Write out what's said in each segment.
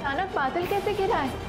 अचानक बादल कैसे गिरा है?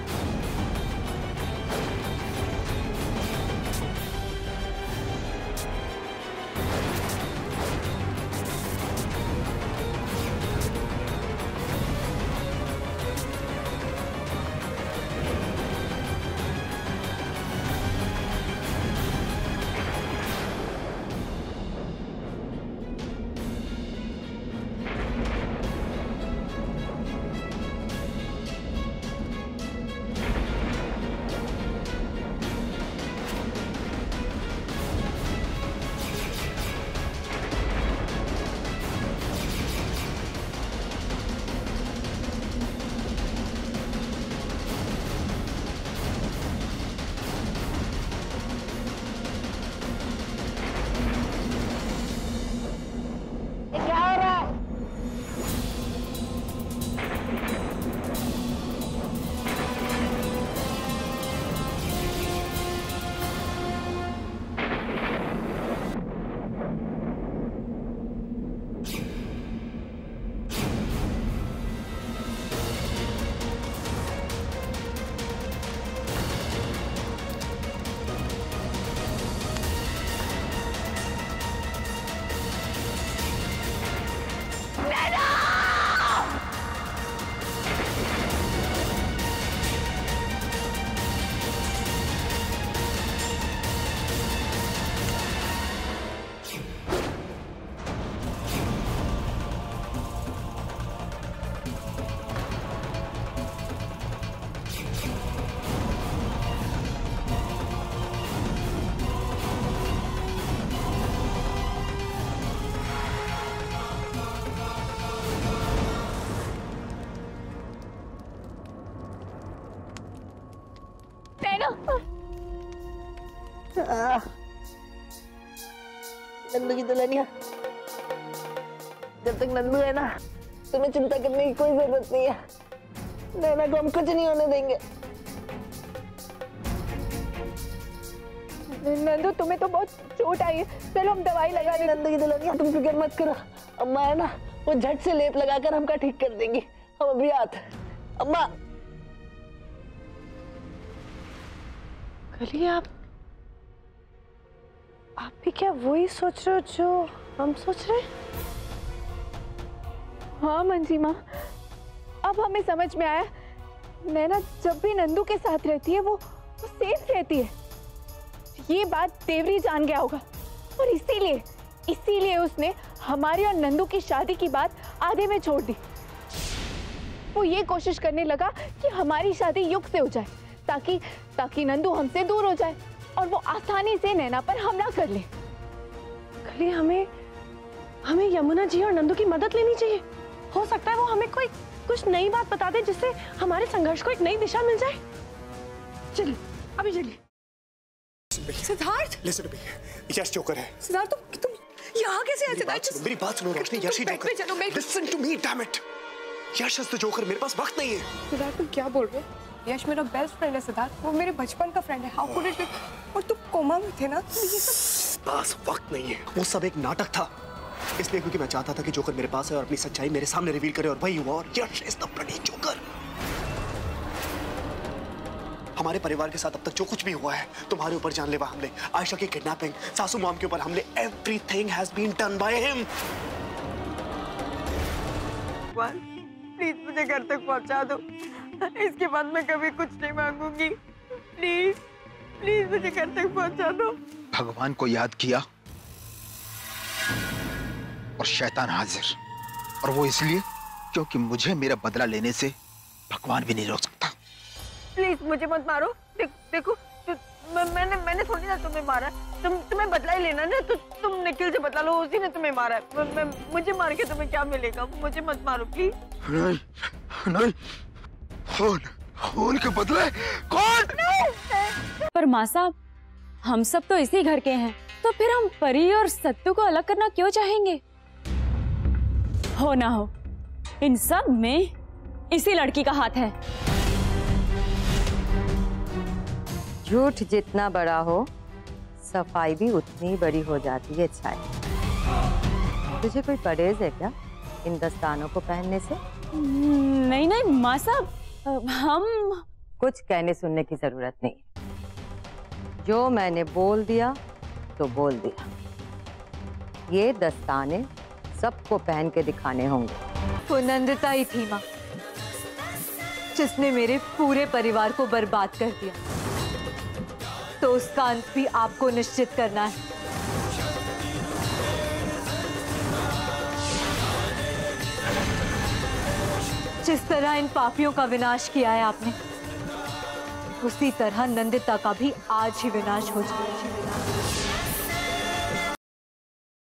नंदू की दुल्हनिया, जब तक नंदू है ना तुम्हें चिंता करने की कोई जरूरत नहीं है। नैना को हम कुछ नहीं होने देंगे। नंदू तुम्हें तो बहुत चोट आई है, चलो हम दवाई लगा दें। नंदू की दुल्हनिया तुम फिक्र मत करो, अम्मा है ना वो झट से लेप लगाकर हमका ठीक कर देंगी। हम अभी आते अम्मा। कली आप भी क्या वही सोच रहे हो जो हम सोच रहे हैं? हाँ मंजी माँ, अब हमें समझ में आया, नैना जब भी नंदू के साथ रहती है वो सेफ रहती है। ये बात देवरी जान गया होगा और इसीलिए उसने हमारी और नंदू की शादी की बात आधे में छोड़ दी। वो ये कोशिश करने लगा कि हमारी शादी युग से हो जाए ताकि नंदू हमसे दूर हो जाए और वो आसानी से नैना पर हमला कर ले। कली हमें यमुना जी और नंदू की मदद लेनी चाहिए। हो सकता है वो हमें कोई कुछ नई बात बता दे जिससे हमारे संघर्ष को एक नई दिशा मिल जाए। चलिए अभी चलिए। सिद्धार्थ, यश जोकर है। सिद्धार्थ तुम यहाँ कैसे आए? सिद्धार्थ मेरी बात सुनो रोशनी, यश ही joker. Listen to me damn it, Yash is the joker. मेरे पास वक्त नहीं है। सिद्धार्थ तुम क्या बोल रहे हो? यश मेरा बेस्ट फ्रेंड है सिद्धार्थ, वो मेरे बचपन का फ्रेंड है। How could it be? और तुम कोमा में थे ना, तो ये सब पास वक्त नहीं है। वो सब एक नाटक था, इसलिए क्योंकि मैं चाहता था कि जोकर मेरे पास है और अपनी सच्चाई मेरे सामने रिवील करे, और वही हुआ। और Yash is the bloody joker. हमारे परिवार के साथ अब तक जो कुछ भी हुआ है, तुम्हारे ऊपर जानलेवा हमले, आयशा की किडनैपिंग, सासू मॉम के ऊपर हमले, everything has been done by him. Please मुझे घर तक पहुंचा दो, इसके बाद मैं कभी कुछ नहीं मांगूंगी। प्लीज प्लीज मुझे घर तक पहुंचा दो। भगवान को याद किया और शैतान हाजिर, और वो इसलिए क्योंकि मुझे मेरा बदला लेने से भगवान भी नहीं रोक सकता। प्लीज मुझे मत मारो। देखो मैंने थोड़ी ना तुम्हें मारा, तुम्हें बदला ही लेना ना, तो तुम निखिल से बदला लो, उसी ने तुम्हें मारा है। मुझे मार के तुम्हें क्या मिलेगा? मुझे मत मारो प्लीज। नहीं खून के बदले कौन? पर माँ साहब, हम सब तो इसी घर के हैं, तो फिर हम परी और सत्तू को अलग करना क्यों चाहेंगे? हो ना हो, इन सब में इसी लड़की का हाथ है। झूठ जितना बड़ा हो, सफाई भी उतनी बड़ी हो जाती है। छाया, तुझे कोई परहेज है क्या इन दस्तानों को पहनने से? नहीं नहीं माँ साहब, हम कुछ कहने सुनने की जरूरत नहीं। जो मैंने बोल दिया तो बोल दिया। ये दस्ताने सबको पहन के दिखाने होंगे। वो नंदिता ही थी माँ, जिसने मेरे पूरे परिवार को बर्बाद कर दिया, तो उसका अंत भी आपको निश्चित करना है। जिस तरह इन पापियों का विनाश किया है आपने, उसी तरह नंदिता का भी आज ही विनाश हो जाए।